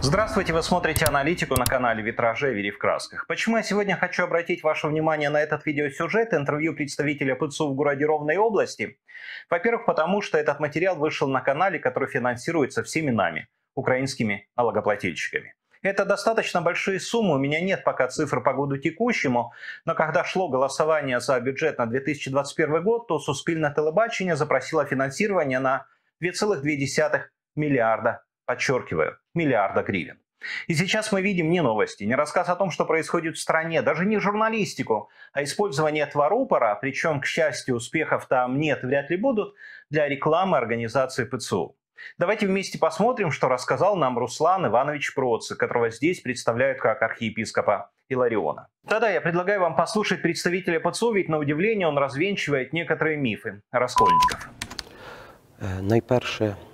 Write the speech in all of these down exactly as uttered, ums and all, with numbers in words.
Здравствуйте, вы смотрите аналитику на канале Витражи Вери в красках. Почему я сегодня хочу обратить ваше внимание на этот видеосюжет, интервью представителя ПЦУ в городе Ровной области? Во-первых, потому что этот материал вышел на канале, который финансируется всеми нами, украинскими налогоплательщиками. Это достаточно большие суммы, у меня нет пока цифр по году текущему, но когда шло голосование за бюджет на две тысячи двадцать первый год, то Суспільне телебачення запросило финансирование на два целых две десятых миллиарда, подчеркиваю, миллиарда гривен. И сейчас мы видим не новости, не рассказ о том, что происходит в стране, даже не журналистику, а использование этого рупора, причем, к счастью, успехов там нет и вряд ли будут, для рекламы организации ПЦУ. Давайте вместе посмотрим, что рассказал нам Руслан Иванович Процик, которого здесь представляют как архиепископа Илариона. Тогда я предлагаю вам послушать представителя ПЦУ, ведь на удивление он развенчивает некоторые мифы раскольников. Найперше,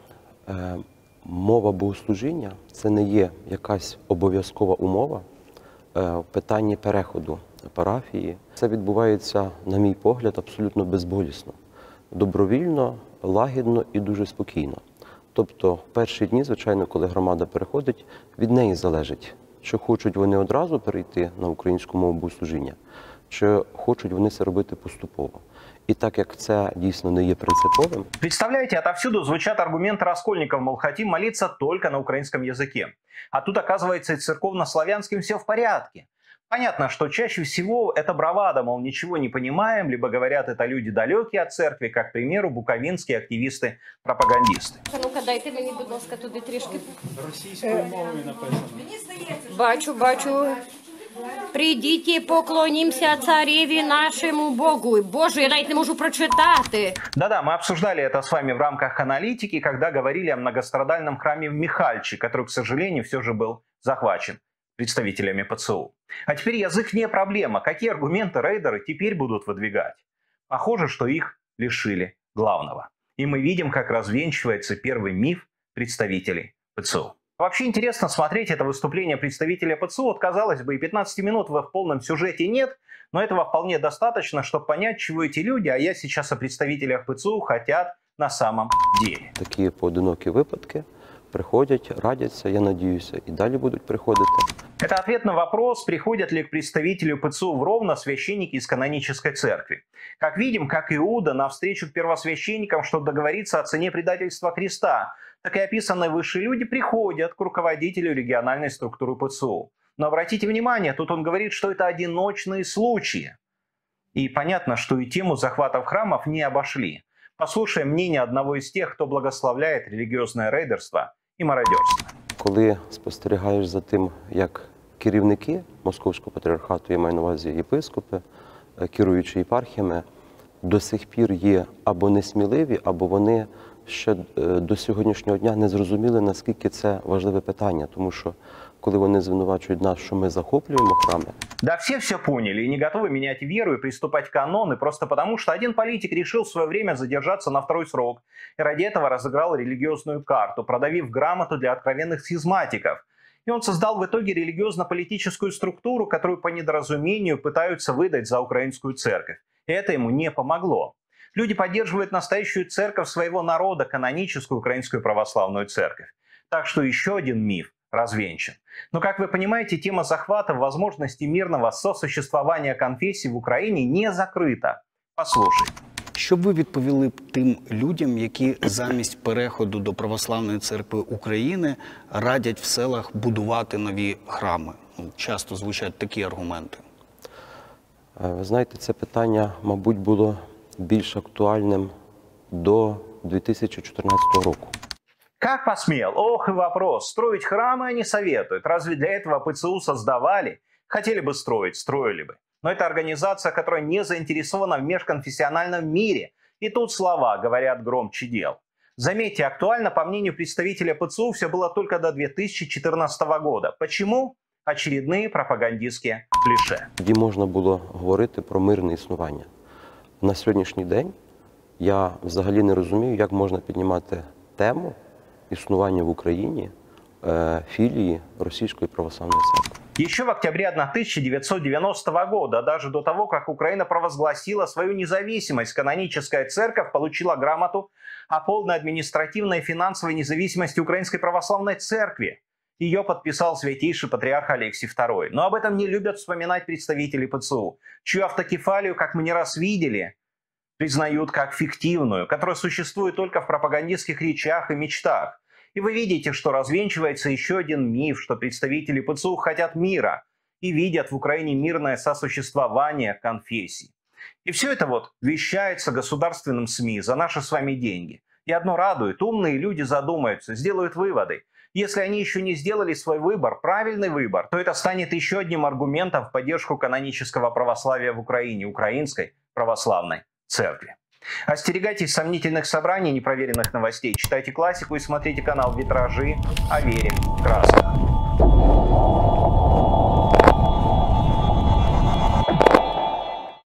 мова богослужіння – це не є якась обов'язкова умова в питанні переходу парафії. Це відбувається, на мій погляд, абсолютно безболісно, добровільно, лагідно і дуже спокійно. Тобто в перші дні, звичайно, коли громада переходить, від неї залежить, чи хочуть вони одразу перейти на українську мову богослужіння, чи хочуть вони це робити поступово. И так как це дійсно не є принциповым. Представляете, отовсюду звучат аргументы раскольников, мол, хотим молиться только на украинском языке. А тут, оказывается, и церковно-славянским все в порядке. Понятно, что чаще всего это бравада, мол, ничего не понимаем, либо говорят это люди далекие от церкви, как, к примеру, буковинские активисты-пропагандисты. Ну-ка, дайте мені, будь ласка, туди трішки. Російською мовою написано. Бачу, бачу. Придите, поклонимся цареві нашему Богу. Боже, я навіть не можу прочитати. Да-да, мы обсуждали это с вами в рамках аналитики, когда говорили о многострадальном храме в Михальче, который, к сожалению, все же был захвачен представителями ПЦУ. А теперь язык не проблема. Какие аргументы рейдеры теперь будут выдвигать? Похоже, что их лишили главного. И мы видим, как развенчивается первый миф представителей ПЦУ. Вообще интересно смотреть это выступление представителя ПЦУ. Вот, казалось бы, и пятнадцати минут в полном сюжете нет, но этого вполне достаточно, чтобы понять, чего эти люди, а я сейчас о представителях ПЦУ, хотят на самом деле. Такі поодинокі випадки приходять, радяться, я надіюся, і далі будуть приходити. Это ответ на вопрос, приходят ли к представителю ПЦУ в Ровно священники из канонической церкви. Как видим, как Иуда навстречу к первосвященникам, чтобы договориться о цене предательства Христа, так и описанные выше люди приходят к руководителю региональной структуры ПЦУ. Но обратите внимание, тут он говорит, что это одиночные случаи. И понятно, что и тему захватов храмов не обошли. Послушаем мнение одного из тех, кто благословляет религиозное рейдерство и мародерство. Коли спостерігаєш за тим, як керівники Московського патріархату, я маю на увазі єпископи, керуючі єпархіями, до сих пір є або несміливі, або вони ще до сьогоднішнього дня не зрозуміли, наскільки це важливе питання. Тому що, коли вони звинувачують нас, що ми захоплюємо храми. Да, все все поняли и не готовы менять веру и приступать к каноны просто потому, что один политик решил в свое время задержаться на второй срок и ради этого разыграл религиозную карту, продавив грамоту для откровенных схизматиков. И он создал в итоге религиозно-политическую структуру, которую по недоразумению пытаются выдать за украинскую церковь. И это ему не помогло. Люди поддерживают настоящую церковь своего народа, каноническую украинскую православную церковь. Так что еще один миф развенчан. Но, как вы понимаете, тема захвата возможности мирного сосуществования конфессий в Украине не закрыта. Послушайте. Що б ви відповіли тим людям, які замість переходу до Православної церкви України радять в селах будувати нові храми? Часто звучать такі аргументи. Ви знаєте, це питання, мабуть, було більш актуальним до две тысячи четырнадцатого року. Как посмел? Ох и вопрос. Строить храмы они советуют. Разве для этого ПЦУ создавали? Хотели бы строить, строили бы. Но это организация, которая не заинтересована в межконфессиональном мире. И тут слова говорят громче дел. Заметьте, актуально, по мнению представителя ПЦУ, все было только до две тысячи четырнадцатого года. Почему? Очередные пропагандистские клише. Тоді можна було говорити про мирне існування. На сьогоднішній день я взагалі не розумію, як можна піднімати тему існування в Україні э, филии Российской Православной Церкви. Еще в октябре тысяча девятьсот девяностого года, даже до того, как Украина провозгласила свою независимость, каноническая церковь получила грамоту о полной административной и финансовой независимости Украинской Православной Церкви. Ее подписал святейший патриарх Алексий второй. Но об этом не любят вспоминать представители ПЦУ, чью автокефалию, как мы не раз видели, признают как фиктивную, которая существует только в пропагандистских речах и мечтах. И вы видите, что развенчивается еще один миф, что представители ПЦУ хотят мира и видят в Украине мирное сосуществование конфессий. И все это вот вещается государственным СМИ за наши с вами деньги. И одно радует, умные люди задумаются, сделают выводы. Если они еще не сделали свой выбор, правильный выбор, то это станет еще одним аргументом в поддержку канонического православия в Украине, Украинской православной церкви. Остерегайтесь сомнительных собраний, непроверенных новостей, читайте классику и смотрите канал «Витражи» о вере в красках.